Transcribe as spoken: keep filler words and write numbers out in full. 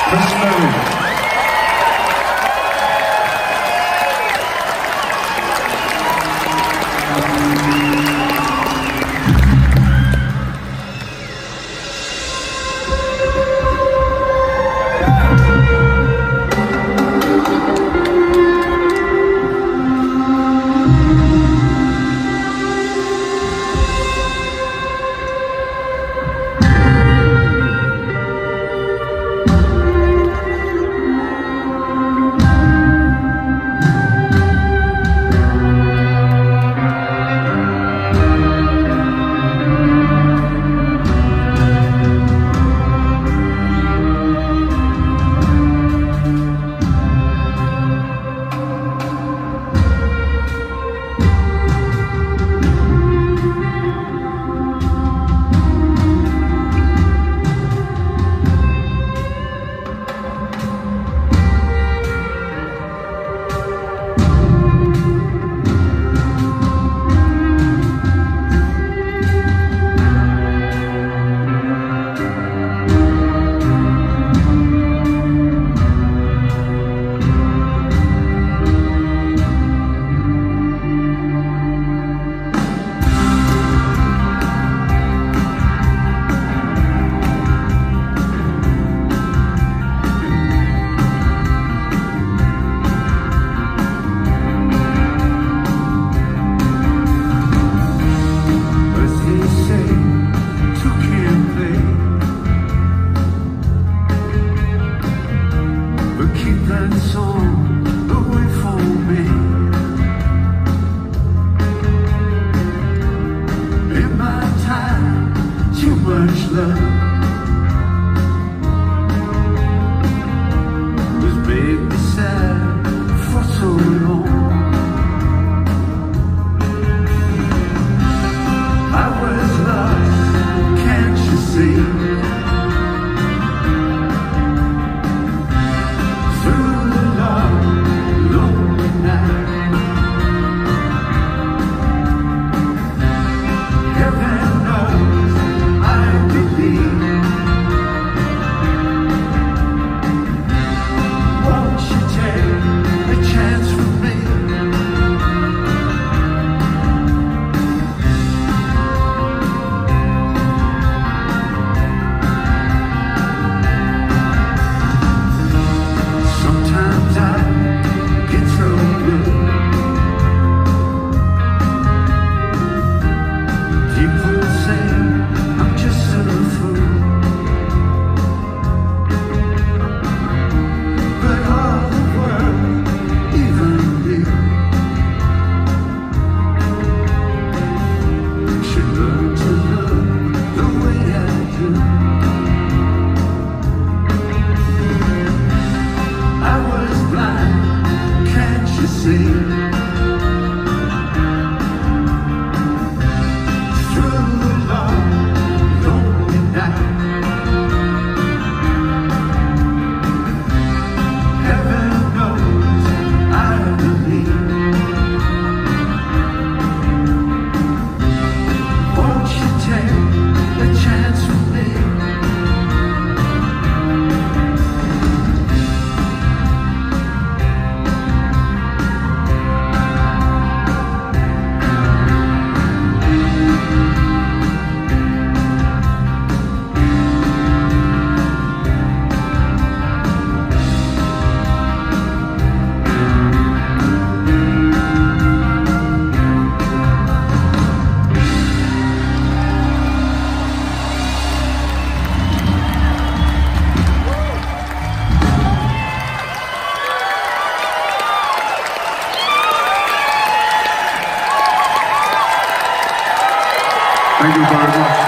Personally. Much love was made me sad for so long. I was lost, can't you see? Through the long, lonely night, heaven knows I believe. Won't you take a chance with me? Sometimes I get so blue. People say I'm just a fool, but all the world, even you, should learn to love the way I do. I was blind, can't you see? Thank you very much.